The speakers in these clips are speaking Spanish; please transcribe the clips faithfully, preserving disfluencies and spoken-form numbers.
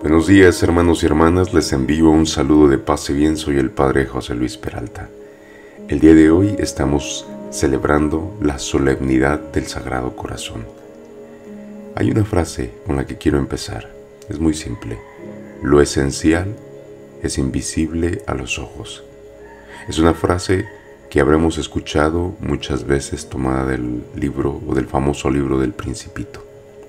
Buenos días, hermanos y hermanas, les envío un saludo de paz y bien. Soy el Padre José Luis Peralta. El día de hoy estamos celebrando la solemnidad del Sagrado Corazón. Hay una frase con la que quiero empezar, es muy simple: lo esencial es invisible a los ojos. Es una frase que habremos escuchado muchas veces, tomada del libro o del famoso libro del Principito.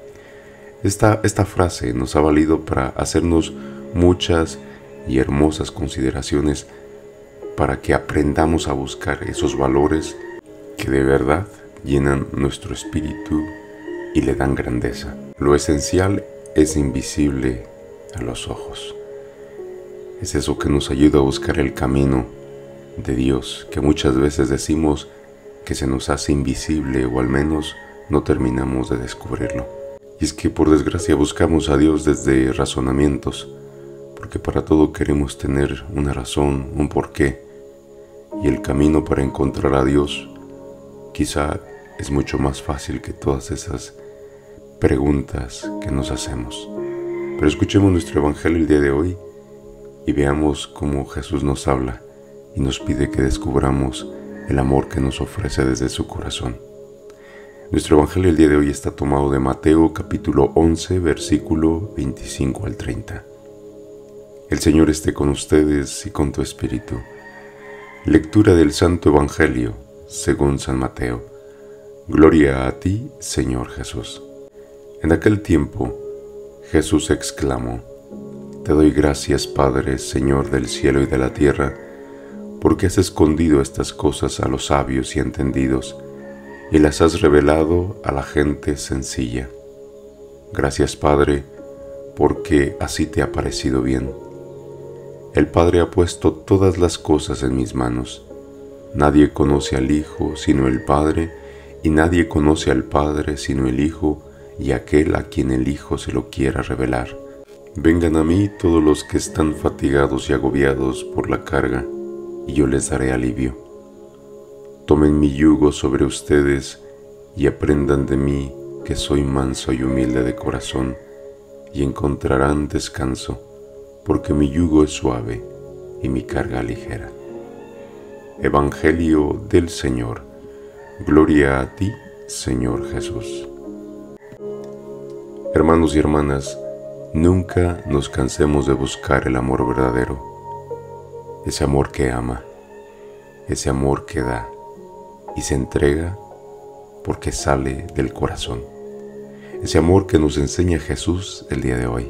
Esta, esta frase nos ha valido para hacernos muchas y hermosas consideraciones para que aprendamos a buscar esos valores que de verdad llenan nuestro espíritu y le dan grandeza. Lo esencial es invisible a los ojos. Es eso que nos ayuda a buscar el camino de Dios, que muchas veces decimos que se nos hace invisible o al menos no terminamos de descubrirlo. Y es que por desgracia buscamos a Dios desde razonamientos, porque para todo queremos tener una razón, un porqué, y el camino para encontrar a Dios quizá es mucho más fácil que todas esas preguntas que nos hacemos. Pero escuchemos nuestro Evangelio el día de hoy y veamos cómo Jesús nos habla y nos pide que descubramos el amor que nos ofrece desde su corazón. Nuestro Evangelio el día de hoy está tomado de Mateo capítulo once, versículo veinticinco al treinta. El Señor esté con ustedes y con tu espíritu. Lectura del Santo Evangelio según San Mateo. Gloria a ti, Señor Jesús. En aquel tiempo, Jesús exclamó: Te doy gracias, Padre, Señor del cielo y de la tierra, porque has escondido estas cosas a los sabios y entendidos, y las has revelado a la gente sencilla. Gracias, Padre, porque así te ha parecido bien. El Padre ha puesto todas las cosas en mis manos. Nadie conoce al Hijo sino el Padre, y nadie conoce al Padre sino el Hijo y aquel a quien el Hijo se lo quiera revelar. Vengan a mí todos los que están fatigados y agobiados por la carga, y yo les daré alivio. Tomen mi yugo sobre ustedes y aprendan de mí, que soy manso y humilde de corazón, y encontrarán descanso, porque mi yugo es suave y mi carga ligera. Evangelio del Señor. Gloria a ti, Señor Jesús. Hermanos y hermanas, nunca nos cansemos de buscar el amor verdadero, ese amor que ama, ese amor que da y se entrega porque sale del corazón. Ese amor que nos enseña Jesús el día de hoy.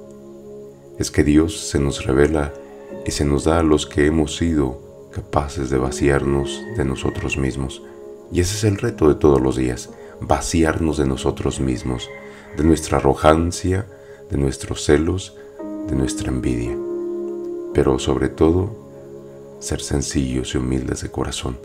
Es que Dios se nos revela y se nos da a los que hemos sido capaces de vaciarnos de nosotros mismos. Y ese es el reto de todos los días: vaciarnos de nosotros mismos, de nuestra arrogancia, de nuestros celos, de nuestra envidia. Pero sobre todo, ser sencillos y humildes de corazón.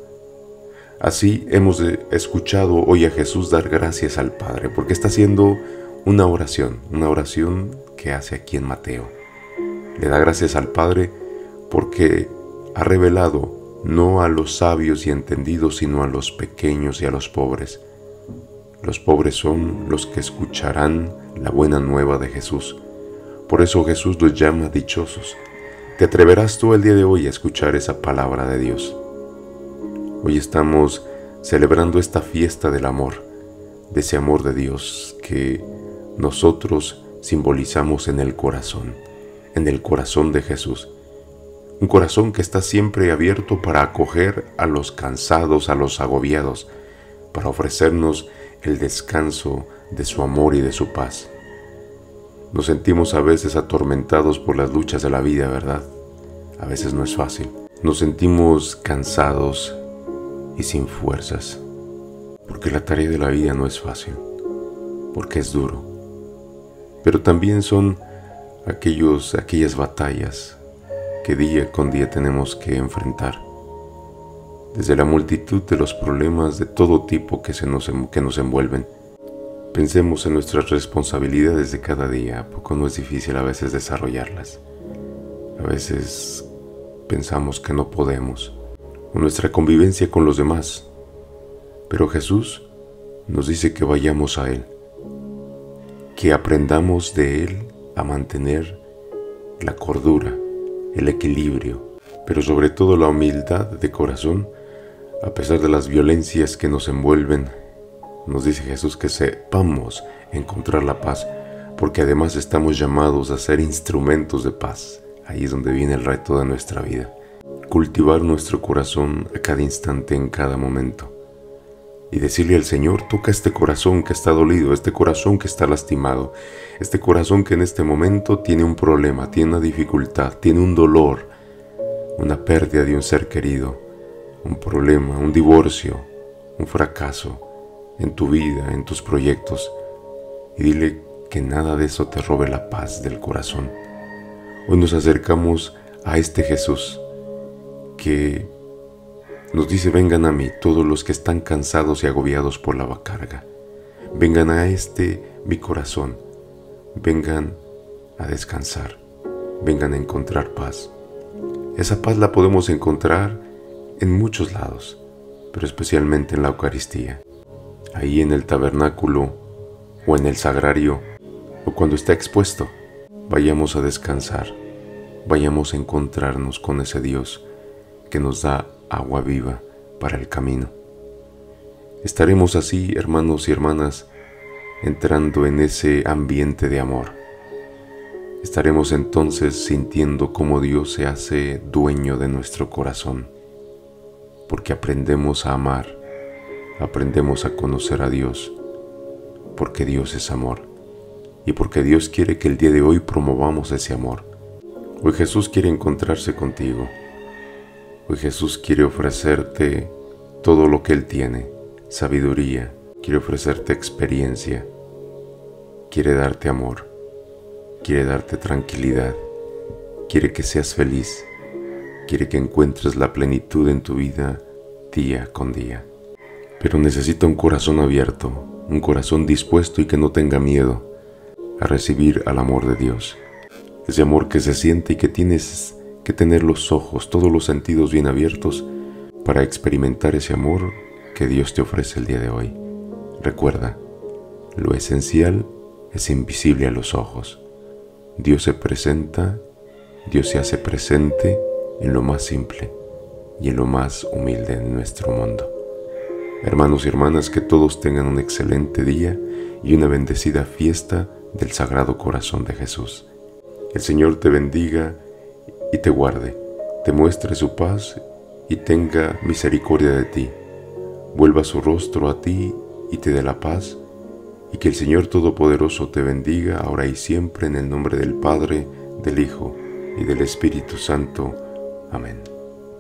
Así hemos escuchado hoy a Jesús dar gracias al Padre, porque está haciendo una oración, una oración que hace aquí en Mateo. Le da gracias al Padre porque ha revelado no a los sabios y entendidos, sino a los pequeños y a los pobres. Los pobres son los que escucharán la buena nueva de Jesús. Por eso Jesús los llama dichosos. ¿Te atreverás tú el día de hoy a escuchar esa palabra de Dios? Hoy estamos celebrando esta fiesta del amor, de ese amor de Dios que nosotros simbolizamos en el corazón, en el corazón de Jesús. Un corazón que está siempre abierto para acoger a los cansados, a los agobiados, para ofrecernos el descanso de su amor y de su paz. Nos sentimos a veces atormentados por las luchas de la vida, ¿verdad? A veces no es fácil. Nos sentimos cansados y sin fuerzas, porque la tarea de la vida no es fácil, porque es duro. Pero también son aquellos, aquellas batallas que día con día tenemos que enfrentar. Desde la multitud de los problemas de todo tipo que, se nos, que nos envuelven. Pensemos en nuestras responsabilidades de cada día. ¿A poco no es difícil a veces desarrollarlas? A veces pensamos que no podemos. O nuestra convivencia con los demás. Pero Jesús nos dice que vayamos a Él, que aprendamos de Él a mantener la cordura, el equilibrio, pero sobre todo la humildad de corazón, a pesar de las violencias que nos envuelven. Nos dice Jesús que sepamos encontrar la paz, porque además estamos llamados a ser instrumentos de paz. Ahí es donde viene el reto de nuestra vida. Cultivar nuestro corazón a cada instante, en cada momento. Y decirle al Señor, toca este corazón que está dolido, este corazón que está lastimado, este corazón que en este momento tiene un problema, tiene una dificultad, tiene un dolor, una pérdida de un ser querido, un problema, un divorcio, un fracaso en tu vida, en tus proyectos. Y dile que nada de eso te robe la paz del corazón. Hoy nos acercamos a este Jesús que nos dice: vengan a mí todos los que están cansados y agobiados por la carga. Vengan a este mi corazón. Vengan a descansar. Vengan a encontrar paz. Esa paz la podemos encontrar en muchos lados, pero especialmente en la Eucaristía. Ahí en el tabernáculo o en el sagrario o cuando está expuesto. Vayamos a descansar. Vayamos a encontrarnos con ese Dios que nos da agua viva para el camino. Estaremos así, hermanos y hermanas, entrando en ese ambiente de amor. Estaremos entonces sintiendo cómo Dios se hace dueño de nuestro corazón, porque aprendemos a amar, aprendemos a conocer a Dios, porque Dios es amor, y porque Dios quiere que el día de hoy promovamos ese amor. Hoy Jesús quiere encontrarse contigo. Hoy Jesús quiere ofrecerte todo lo que Él tiene, sabiduría, quiere ofrecerte experiencia, quiere darte amor, quiere darte tranquilidad, quiere que seas feliz, quiere que encuentres la plenitud en tu vida día con día. Pero necesita un corazón abierto, un corazón dispuesto y que no tenga miedo a recibir al amor de Dios. Ese amor que se siente y que tienes que tener los ojos, todos los sentidos bien abiertos para experimentar ese amor que Dios te ofrece el día de hoy. Recuerda, lo esencial es invisible a los ojos. Dios se presenta, Dios se hace presente en lo más simple y en lo más humilde de nuestro mundo. Hermanos y hermanas, que todos tengan un excelente día y una bendecida fiesta del Sagrado Corazón de Jesús. El Señor te bendiga y te guarde, te muestre su paz y tenga misericordia de ti, vuelva su rostro a ti y te dé la paz, y que el Señor Todopoderoso te bendiga ahora y siempre, en el nombre del Padre, del Hijo y del Espíritu Santo. Amén.